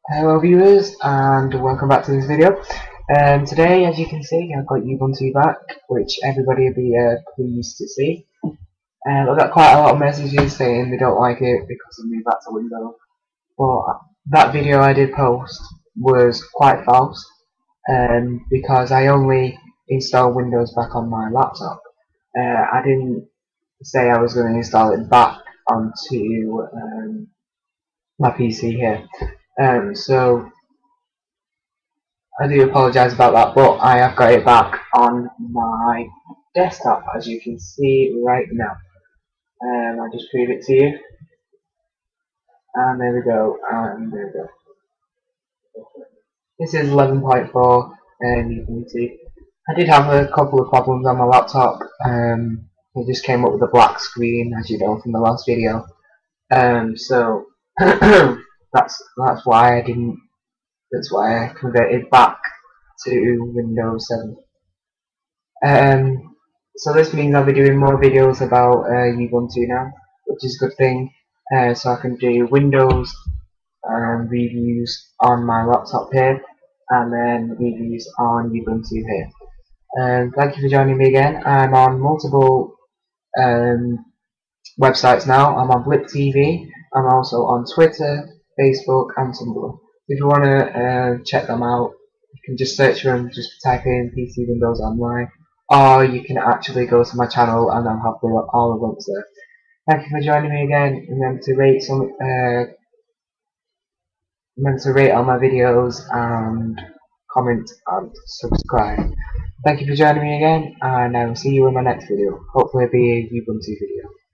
Hello viewers and welcome back to this video. Today, as you can see, I've got Ubuntu Back, which everybody will be pleased to see. I've got quite a lot of messages saying they don't like it because of me back to Windows. But that video I did post was quite false because I only installed Windows back on my laptop. I didn't say I was going to install it back onto my PC here. So I do apologise about that, but I have got it back on my desktop, as you can see right now. I'll just prove it to you, and there we go, and there we go. This is 11.4, and you can see I did have a couple of problems on my laptop. It just came up with a black screen, as you know from the last video. So that's why I didn't. That's why I converted back to Windows 7. So this means I'll be doing more videos about Ubuntu now, which is a good thing. So I can do Windows reviews on my laptop here, and then reviews on Ubuntu here. Thank you for joining me again. I'm on multiple websites now. I'm on Blip TV. I'm also on Twitter, Facebook, and Tumblr. If you want to check them out, you can just search for them, just type in pcwindowsonline, or you can actually go to my channel and I'll have all the links there. Thank you for joining me again. Remember to rate all my videos and comment and subscribe. Thank you for joining me again, and I will see you in my next video. Hopefully it'll be a Ubuntu video.